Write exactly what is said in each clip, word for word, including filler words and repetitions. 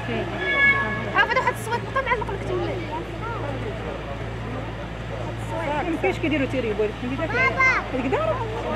عرفت واحد الصويت بقى معلق لك تما ما كاينش كيديروا تيريبو هذيك داك هذيك دار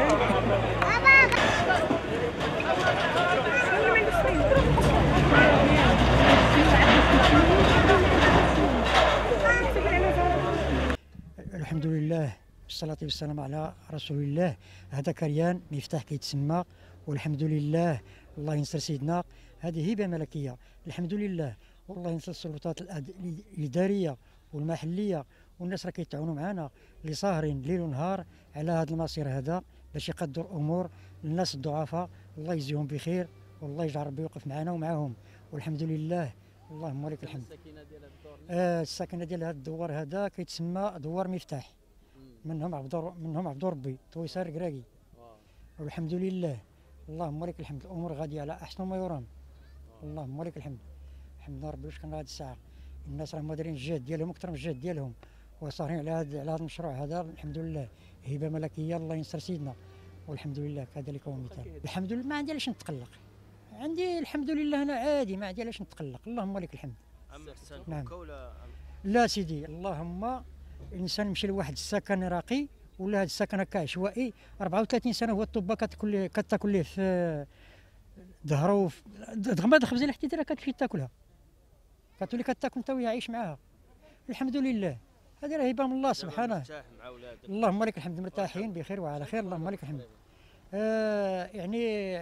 الحمد لله والصلاة والسلام على رسول الله. هذا كريان مفتاح كيتسمى، والحمد لله الله ينصر سيدنا. هذه هبة ملكية الحمد لله، والله ينصر السلطات الإدارية والمحلية، والناس راه كيتعاونوا معنا اللي ساهرين ليل ونهار على هذا المصير هذا باش يقدروا الأمور للناس الضعفاء. الله يجزيهم بخير، والله يجعل ربي يوقف معنا ومعهم، والحمد لله اللهم لك الحمد. آه الساكنه ديال هذا الدوار هذا كيتسمى دوار مفتاح، منهم عبد منهم عبد ربي تويسار كراكي، والحمد لله اللهم لك الحمد. الامور غاديه على احسن ما يرام، اللهم لك الحمد. حمدنا ربي واش كان هذه الساعه الناس راه مديرين الجهد ديالهم اكثر من الجهد ديالهم، وصارين على هذا على هذا المشروع هذا الحمد لله. هبه ملكيه الله ينصر سيدنا، والحمد لله كذلك هو مثال. الحمد لله ما عندي علاش نتقلق، عندي الحمد لله انا عادي ما عندي علاش نتقلق، اللهم لك الحمد. نعم. لا سيدي اللهم الانسان يمشي لواحد السكن راقي ولا هذا السكن هكا عشوائي أربعة وثلاثين سنه هو الطوبه كتاكل كتاكل ليه في ظهره دغمه الخبزه اللي حتى راه كتمشي تاكلها، كتولي كتاكل انت وهي عايش معاها. الحمد لله هذه راه هبه من الله سبحانه. اللهم لك الحمد مرتاحين بخير وعلى خير، اللهم لك الحمد. آه يعني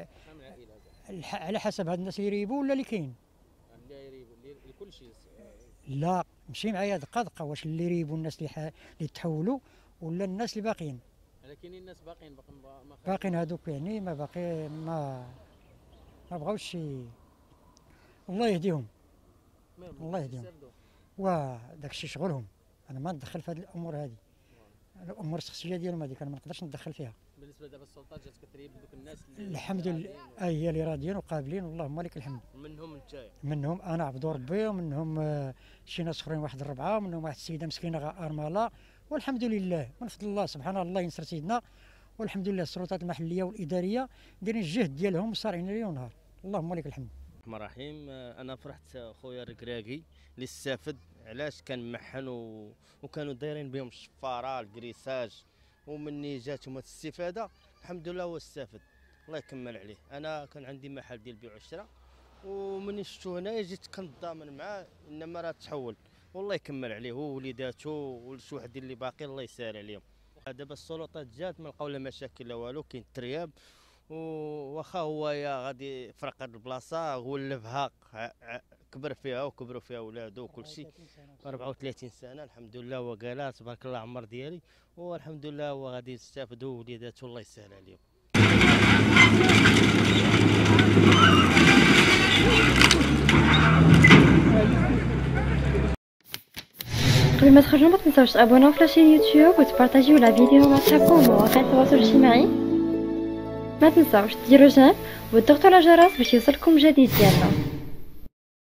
على حسب هاد الناس اللي يريبوا ولا اللي كاين؟ اللي يريبوا اللي كل شيء. لا مشي معايا دقه دقه، واش اللي يريبوا الناس اللي ح... اللي تحولوا ولا الناس اللي باقيين؟ انا كاينين الناس باقيين باقيين ما باقيين هذوك يعني ما باقي ما ما بغاوش شي. الله يهديهم الله يهديهم، وداك الشيء شغلهم، انا ما ندخل في هذه الامور هذه، الامور الشخصيه ديالهم هذيك انا ما نقدرش ندخل فيها. بالنسبه دابا السلطات جات كتريب دوك الناس اللي الحمد لله اي هي اللي راضيين وقابلين، اللهم لك الحمد. منهم نتايا؟ منهم انا عبد ربي، ومنهم آه شي ناس اخرين واحد الربعه، ومنهم واحد السيده مسكينه ارمله، والحمد لله من فضل الله سبحان الله ينصر سيدنا. والحمد لله السلطات المحليه والاداريه دايرين الجهد ديالهم صارعين ليل ونهار، اللهم لك الحمد. الرحمن الرحيم. انا فرحت خويا الركراكي اللي استفد، علاش كان محن و... وكانوا دايرين بهم الشفاره الكريساج، ومني جاتهم الاستفاده الحمد لله هو استفد، الله يكمل عليه. انا كان عندي محل ديال البيع والشراء، ومني شفتو هنايا جيت كنتضامن معاه، انما راه تحول والله يكمل عليه هو وليداتو وشي واحد اللي باقي الله يسهل عليهم. دابا السلطات جات ما لقاو لا مشاكل لا والو، كاين الترياب واخا هو يا غادي فرق هاد البلاصه ولفها كبر فيها وكبروا فيها ولادو وكل شيء. أربعة وثلاثين سنه الحمد لله هو قالها تبارك الله عمر ديالي، والحمد لله هو غادي يستافدوا وليداتو الله يسهل عليهم. قبل ما تخرجوا ما تنساوش تابوناو في لاشين يوتيوب وتبارطاجيو لا فيديو مع صحابكم ومواقع التواصل الاجتماعي. ما تنساوش ديروا جيم وتضغطوا على الجرس باش يوصلكم جديد ديالنا.